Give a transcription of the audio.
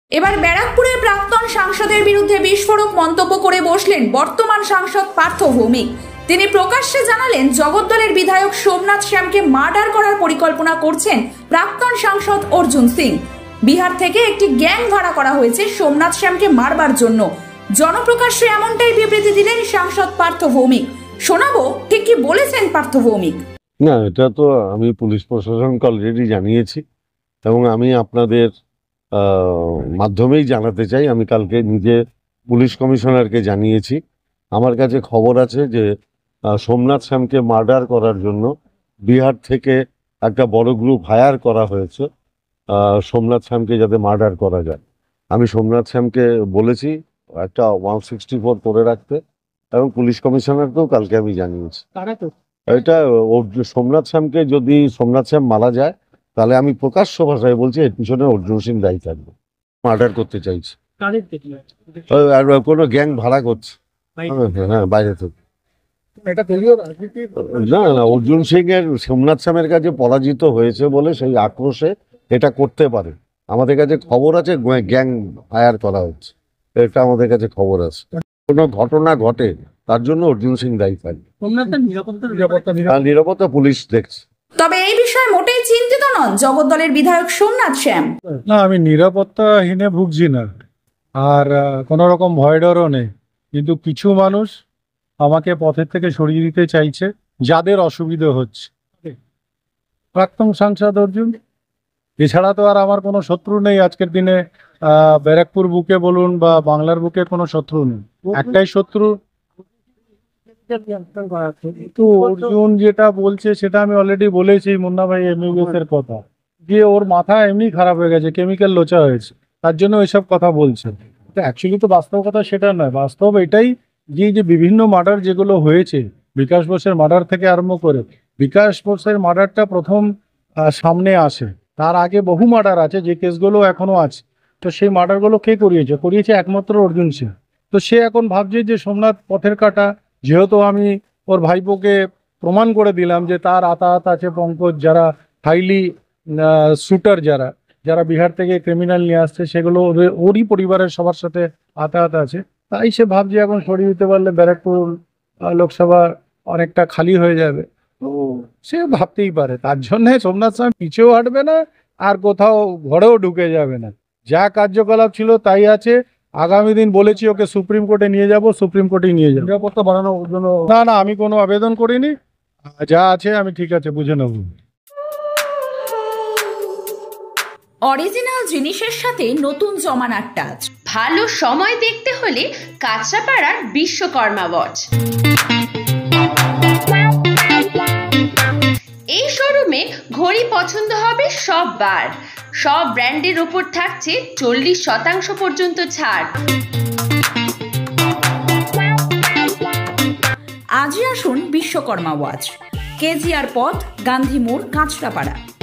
এবার ব্যারাকপুরে প্রাক্তন সাংসদের বিরুদ্ধে বিস্ফোরক মন্তব্য করে বসলেন বর্তমান সাংসদ পার্থ ভৌমিক। তিনি প্রকাশ্যে জানালেন জগদ্দলের বিধায়ক সোমনাথ শ্যামকে মার্ডার করার পরিকল্পনা করছেন প্রাক্তন সাংসদ অর্জুন সিং। বিহার থেকে একটি গ্যাং ভাড়া করা হয়েছে সোমনাথ শ্যামকে মারবার জন্য। জনপ্রকাশ্যে এমনটাই বিবৃতি দিলেন সাংসদ পার্থ ভৌমিক। শোনাবো ঠিক কি বলেছেন পার্থ ভৌমিক। না, এটা তো আমি পুলিশ প্রশাসনকে অলরেডি জানিয়েছি এবং আমি আপনাদের মাধ্যমেই জানাতে চাই। আমি কালকে নিজে পুলিশ কমিশনারকে জানিয়েছি। আমার কাছে খবর আছে যে সোমনাথ শ্যামকে মার্ডার করার জন্য বিহার থেকে একটা বড় গ্রুপ হায়ার করা হয়েছে সোমনাথ শ্যামকে যাতে মার্ডার করা যায়। আমি সোমনাথ শ্যামকে বলেছি একটা 164 করে রাখতে এবং পুলিশ কমিশনারকেও কালকে আমি জানিয়েছি। এটা সোমনাথ শ্যামকে যদি সোমনাথ শ্যাম মারা যায় তাহলে আমি প্রকাশ্য ভাষায় বলছি এর পিছনে অর্জুন সিং দায়ী থাকবে। মার্ডার করতে চাইছে, কোনো গ্যাং ভাড়া করছে, হ্যাঁ বাইরে থেকে। না না, অর্জুন সিং এর সোমনাথ শ্যামের কাছে পরাজিত হয়েছে বলে সেই আক্রোশে এটা করতে পারে। আমাদের কাছে খবর আছে গ্যাং হায়ার করা হচ্ছে, এটা আমাদের কাছে খবর আছে। কোনো ঘটনা ঘটে তার জন্য অর্জুন সিং দায়ী থাকবে। নিরাপত্তা পুলিশ দেখছে। তবে এই বিষয়ে মোটেই চিন্তিত নন জগদ্দলের বিধায়ক সোমনাথ শ্যাম। না, আমি নিরাপত্তাহীনে ভুগছি না, আর কোন রকম ভয় ডরও নেই। কিন্তু কিছু মানুষ আমাকে পথের থেকে সরিয়ে দিতে চাইছে, যাদের অসুবিধা হচ্ছে। প্রাক্তন সাংসদ অর্জুন, এছাড়া তো আর আমার কোনো শত্রু নেই আজকের দিনে। ব্যারাকপুর বুকে বলুন বা বাংলার বুকে কোনো শত্রু নেই, একটাই শত্রু। তো অর্জুন যেটা বলছে সেটা আমি অলরেডি বলেছি মুন্না ভাই এমবিবিএস এর কথা, যে ওর মাথা এমনি খারাপ হয়ে গেছে, কেমিক্যাল লোচা হয়েছে, তার জন্য ওইসব কথা বলছে। তো অ্যাকচুয়ালি তো বাস্তব কথা সেটা নয়। বাস্তব এটাই যে বিভিন্ন মার্ডার যেগুলো হয়েছে, বিকাশ বোসের মার্ডার থেকে আরম্ভ করে, বিকাশ বোসের মার্ডারটা প্রথম সামনে আসে, তার আগে বহু মার্ডার আছে যে কেসগুলো এখনো আছে। তো সেই মার্ডারগুলো কে করিয়েছে একমাত্র অর্জুন সিং। তো সে এখন ভাবছে যে সোমনাথ পথের কাটা, যেহেতু আমি ওর ভাইপোকে প্রমাণ করে দিলাম যে তার আতাহাত আছে পঙ্কজ, যারা হাইলি শুটার, যারা বিহার থেকে ক্রিমিনাল নিয়ে আসছে, সেগুলো ওরই পরিবারের সবার সাথে আতাহাত আছে। তাই সে ভাবছে এখন সরিয়ে দিতে পারলে ব্যারাকপুর লোকসভা অনেকটা খালি হয়ে যাবে। তো সে ভাবতেই পারে, তার জন্যে সোমনাথ শ্যাম পিছেও হাঁটবে না, আর কোথাও ঘরেও ঢুকে যাবে না। যা কার্যকলাপ ছিল তাই আছে। আগামী দিন বলেছি ওকে সুপ্রিম কোর্টে নিয়ে যাব, সুপ্রিম কোর্টে নিয়ে যাবো। নিরাপত্তা বাড়ানোর জন্য না, আমি কোনো আবেদন করিনি, যা আছে আমি ঠিক আছে বুঝে নেব। অরিজিনাল জিনিসের সাথে নতুন জমানার টাচ। ভালো সময় দেখতে হলে কাঁচরাপাড়ার বিশ্বকর্মা ওয়াচ। এই শোরুমে ঘড়ি পছন্দ হবে সব বার। সব ব্র্যান্ডের ওপর থাকছে 40% পর্যন্ত ছাড়। আজই আসুন বিশ্বকর্মা ওয়াচ, কেজিআর পথ, গান্ধী মোড়, কাঁচরাপাড়া।